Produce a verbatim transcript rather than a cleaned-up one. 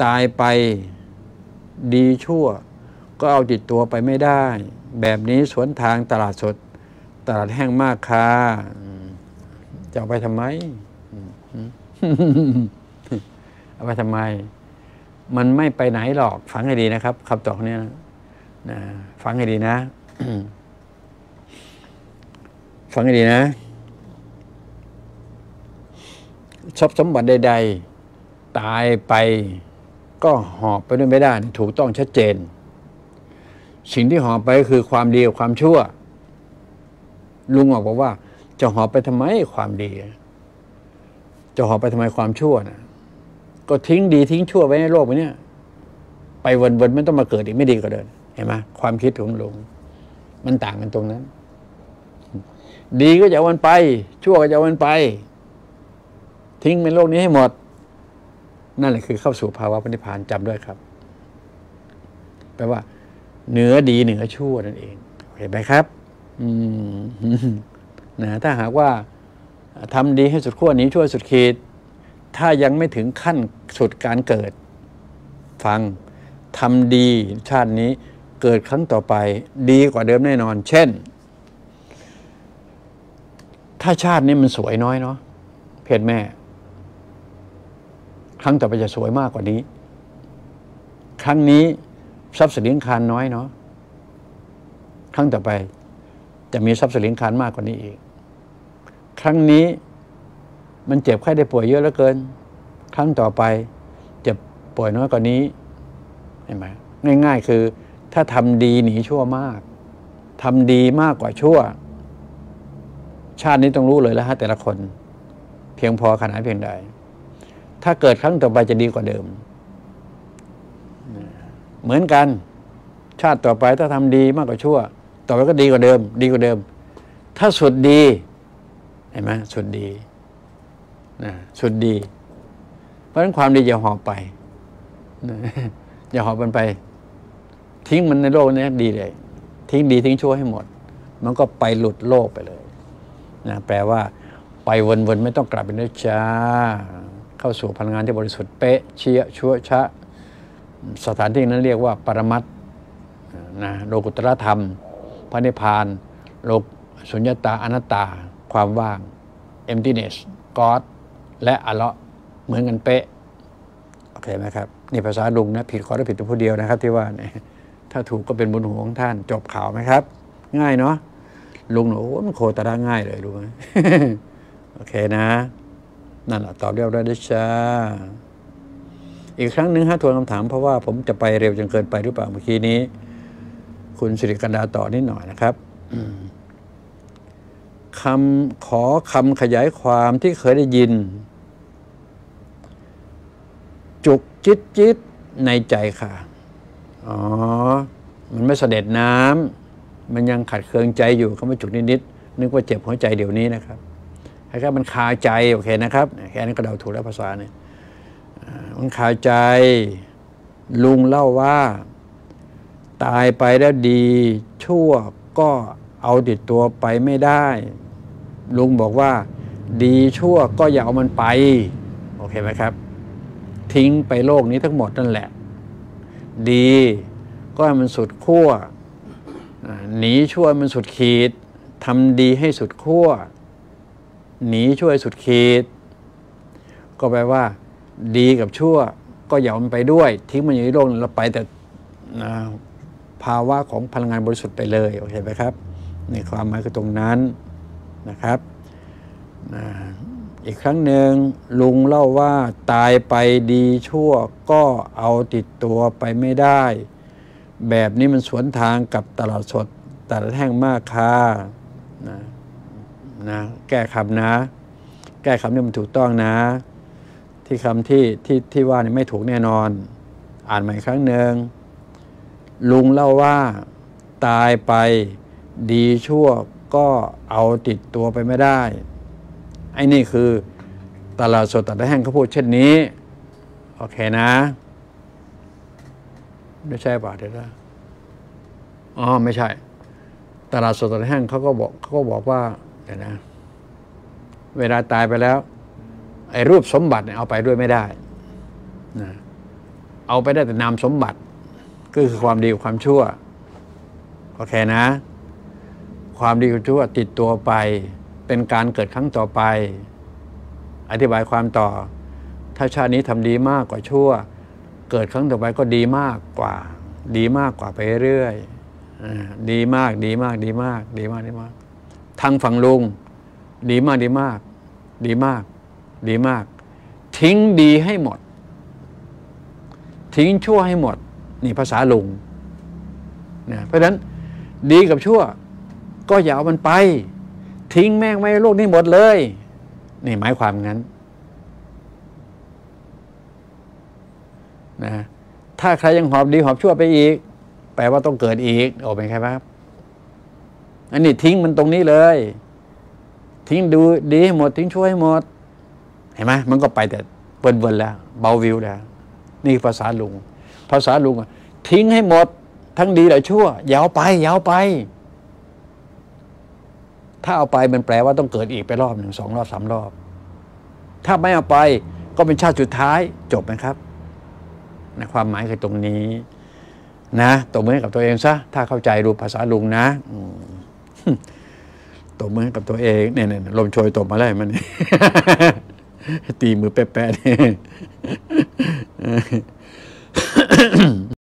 ตายไปดีชั่วก็เอาติดตัวไปไม่ได้แบบนี้สวนทางตลาดสดตลาดแห้งมากค่ะจะเอาไปทำไมเอาไปทำไมมันไม่ไปไหนหรอกฟังให้ดีนะครับคำตอบนี้นะนะฟังให้ดีนะฟังให้ดีนะทรัพย์สมบัติใดๆตายไปก็หอบไปด้วยไม่ได้ถูกต้องชัดเจนสิ่งที่หอบไปก็คือความดีกับความชั่วลุงบอกว่าจะหอบไปทำไมความดีจะหอบไปทำไมความชั่วนะก็ทิ้งดีทิ้งชั่วไว้ในโลกนี้ไปวนๆไม่ต้องมาเกิดอีกไม่ดีกว่าเดิมเห็นไหมความคิดของลุงมันต่างกันตรงนั้นดีก็จะเอามันไปชั่วก็จะเอามันไปทิ้งในโลกนี้ให้หมดนั่นแหละคือเข้าสู่ภาวะพระนิพพานจำด้วยครับแปลว่าเหนือดีเหนือชั่วนั่นเองเห็นไหมครับอืมนะถ้าหากว่าทำดีให้สุดขั้วหนีชั่วสุดขีดถ้ายังไม่ถึงขั้นสุดการเกิดฟังทำดีชาตินี้เกิดครั้งต่อไปดีกว่าเดิมแน่นอนเช่นถ้าชาตินี้มันสวยน้อยเนาะเพศแม่ครั้งต่อไปจะสวยมากกว่านี้ครั้งนี้ทรัพย์สินเลี้ยงคานน้อยเนาะครั้งต่อไปจะมีทรัพย์สินเลี้ยงคานมากกว่านี้อีกครั้งนี้มันเจ็บไข้ได้ป่วยเยอะเหลือเกินครั้งต่อไปเจ็บป่วยน้อยกว่านี้เห็นไหมง่ายๆคือถ้าทำดีหนีชั่วมากทำดีมากกว่าชั่วชาตินี้ต้องรู้เลยแล้วฮะแต่ละคนเพียงพอขนาดเพียงใดถ้าเกิดครั้งต่อไปจะดีกว่าเดิมเหมือนกันชาติต่อไปถ้าทำดีมากกว่าชั่วต่อไปก็ดีกว่าเดิมดีกว่าเดิมถ้าสุดดีเห็นไหมสุดดีนะสุดดีเพราะฉะนั้นความดีอย่าหอบไปนะอย่าหอบมันไปทิ้งมันในโลกนี้ดีเลยทิ้งดีทิ้งชั่วให้หมดมันก็ไปหลุดโลกไปเลยนะแปลว่าไปวนๆไม่ต้องกลับไปนะจ้าเข้าสู่พลังงานที่บริสุทธิ์เป๊ะเชี่ยชั่วชะสถานที่นั้นเรียกว่าปรมัตถ์นะโลกุตตรธรรมพระนิพพานโลกสุญญตาอนัตตาความว่าง emptiness God และอัลเลาะห์เหมือนกันเป๊ะโอเคไหมครับนี่ภาษาลุงนะผิดขอได้ผิดตัวผู้เดียวนะครับที่ว่าเนี่ยถ้าถูกก็เป็นบุญหัวของท่านจบข่าวไหมครับง่ายเนาะลุงหนูมันโคตรง่ายเลยรู้ไหม โอเคนะนั่นแหละตอบเรียบร้อยได้จ้าอีกครั้งหนึ่งฮะทวนคำถามเพราะว่าผมจะไปเร็วจนเกินไปหรือเปล่าเมื่อกี้นี้คุณสิริกันดาต่อนิดหน่อยนะครับคำขอคำขยายความที่เคยได้ยินจุกจิตจิตในใจค่ะอ๋อมันไม่เสด็จน้ำมันยังขัดเคืองใจอยู่คำว่าจุกนิดๆนึกว่าเจ็บหัวใจเดี๋ยวนี้นะครับแค่มันคาใจโอเคนะครับแค่นั้นก็เดาถูกแล้วภาษาเนี่ยมันคาใจลุงเล่าว่าตายไปแล้วดีชั่วก็เอาติดตัวไปไม่ได้ลุงบอกว่าดีชั่วก็อย่าเอามันไปโอเคไหมครับทิ้งไปโลกนี้ทั้งหมดนั่นแหละดีก็ให้มันสุดขั้วหนีชั่วมันสุดขีดทำดีให้สุดขั้วหนีชั่วสุดขีดก็แปลว่าดีกับชั่วก็อย่ามันไปด้วยทิ้งมันอยู่ในโลกเราไปแต่ภาวะของพลังงานบริสุทธิ์ไปเลยโอเคไหมครับในความหมายคือตรงนั้นนะครับอีกครั้งหนึ่งลุงเล่าว่าตายไปดีชั่วก็เอาติดตัวไปไม่ได้แบบนี้มันสวนทางกับตลาดสดตลาดแห้งมากค่ะนะนะแก้คำนะแก้คำนี้มันถูกต้องนะที่คำที่ที่ที่ว่านี่ไม่ถูกแน่นอนอ่านใหม่ครั้งหนึ่งลุงเล่าว่าตายไปดีชั่วก็เอาติดตัวไปไม่ได้ไอ้นี่คือตลาดสดตลาดแห้งเขาพูดเช่นนี้โอเคนะไม่ใช่ป่ะเดี๋ยวนะอ๋อไม่ใช่ตลาดสดตลาดแห้งเขาก็บอกเขาก็บอกว่าเดี๋ยวนะเวลาตายไปแล้วไอ้รูปสมบัติเนี่ยเอาไปด้วยไม่ได้นะเอาไปได้แต่นามสมบัติก็คือความดีกับความชั่วโอเคนะ ความดีกับชั่วติดตัวไปเป็นการเกิดครั้งต่อไปอธิบายความต่อถ้าชาตินี้ทำดีมากกว่าชั่วเกิดครั้งต่อไปก็ดีมากกว่าดีมากกว่าไปเรื่อยดีมากดีมากดีมากดีมากดีมากทางฝั่งลุงดีมากดีมากดีมากดีมากทิ้งดีให้หมดทิ้งชั่วให้หมดนี่ภาษาลุงนะเพราะฉะนั้นดีกับชั่วก็อย่าเอามันไปทิ้งแม่งไว้โลกนี้หมดเลยนี่หมายความงั้นนะถ้าใครยังหอบดีหอบชั่วไปอีกแปลว่าต้องเกิดอีกออกเป็นไงครับอันนี้ทิ้งมันตรงนี้เลยทิ้งดูดีให้หมดทิ้งชั่วให้หมดเห็นไหมมันก็ไปแต่เปินๆแล้วเบาวิวแล้วนี่ภาษาลุงภาษาลุงทิ้งให้หมดทั้งดีและชั่วยาวไปยาวไปถ้าเอาไปมันแปลว่าต้องเกิดอีกไปรอบหนึ่งสองรอบสามรอบถ้าไม่เอาไปก็เป็นชาติสุดท้ายจบไหมครับนะความหมายคือตรงนี้นะตบมือให้กับตัวเองซะถ้าเข้าใจรู้ภาษาลุงนะตบมือให้กับตัวเองเนี่ยเนี่ยลมโชยตบมาแล้วมัน ตีมือแป๊ะๆ